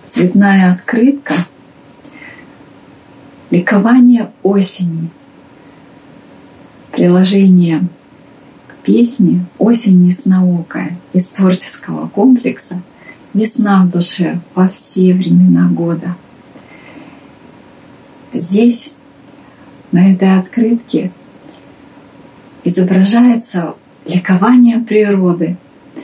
цветная открытка «Ликование осени». Приложение к песне «Осень ясноокая» из творческого комплекса «Весна в душе во все времена года». Здесь, на этой открытке, изображается ликование природы.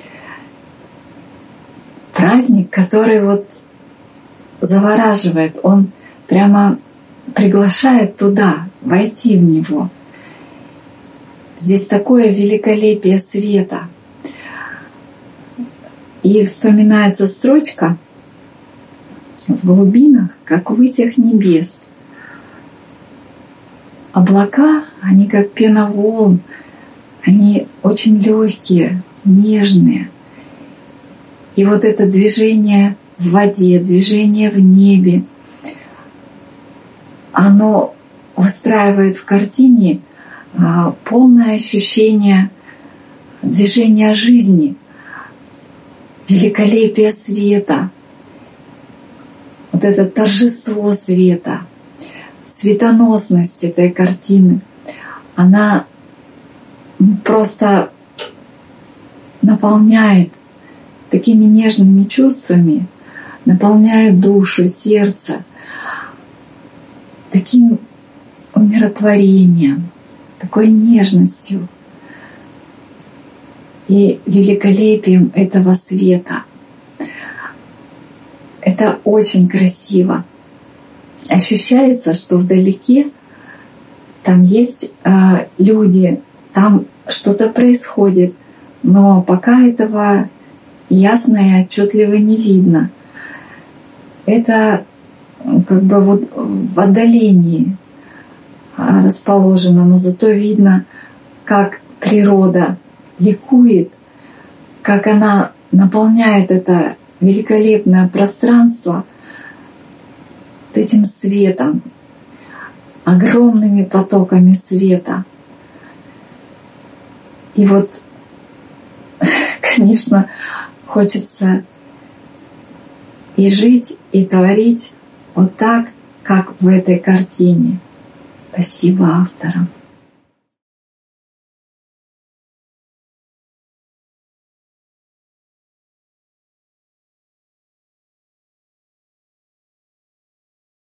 Праздник, который вот завораживает, он прямо приглашает туда, войти в него. Здесь такое великолепие света. И вспоминается строчка «В глубинах, как в высях небес». Облака, они как пена волн, они очень легкие, нежные. И вот это движение в воде, движение в небе, оно выстраивает в картине полное ощущение движения жизни, великолепие света, вот это торжество света, светоносность этой картины. Она просто наполняет такими нежными чувствами, наполняет душу, сердце таким умиротворением, такой нежностью и великолепием этого света. Это очень красиво. Ощущается, что вдалеке там есть люди, там что-то происходит, но пока этого ясно и отчетливо не видно. Это как бы вот в отдалении расположено, но зато видно, как природа ликует, как она наполняет это великолепное пространство вот этим светом, огромными потоками света. И вот, конечно, хочется и жить, и творить вот так, как в этой картине. Спасибо авторам.